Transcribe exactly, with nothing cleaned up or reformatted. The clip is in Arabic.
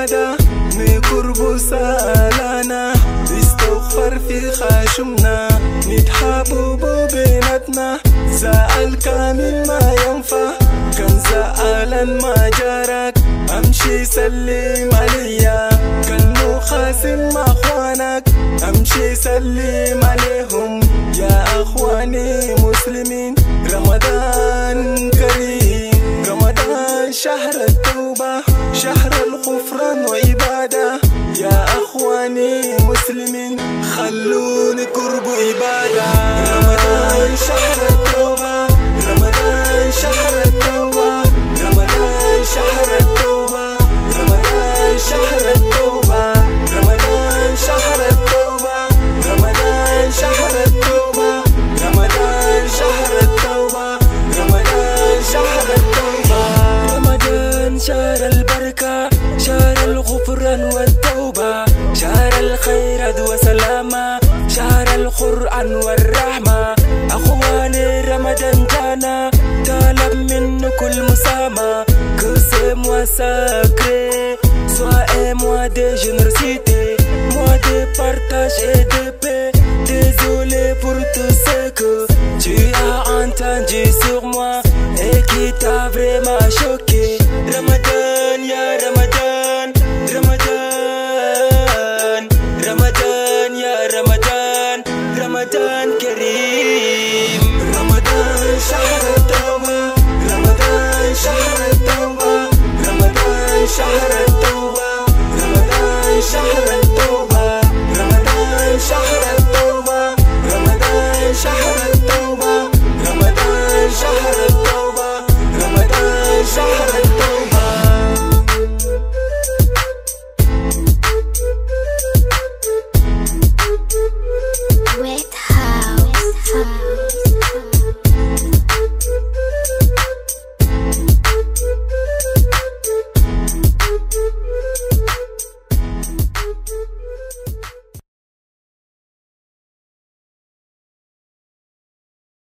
عبادة نقرب سألنا نستغفر في خشمنا نتحابب بيناتنا سألك مما ينفع كان زعلا ما جارك امشي سلم عليا كان مخاصم مع اخوانك امشي سلم عليهم يا اخواني مسلمين رمضان كريم رمضان شهر التوبة شهر الغفران وعبادة يا اخواني مسلمين خلوني قرب عبادة رمضان شهر التوبة رمضان شهر التوبة رمضان شهر التوبة رمضان شهر التوبة رمضان شهر التوبة رمضان شهر التوبة رمضان شهر التوبة رمضان شهر التوبة رمضان شهر البركة شهر الغفران والتوبة شهر الخيرات وسلامة شهر القرآن والرحمة أخواني رمضان جانا طلب منه كل مسامة que c'est moi sacré sois-moi de générosité moi de partage et de paix désolé pour tout ce que tu as entendu sur moi et qui t'a vraiment choqué.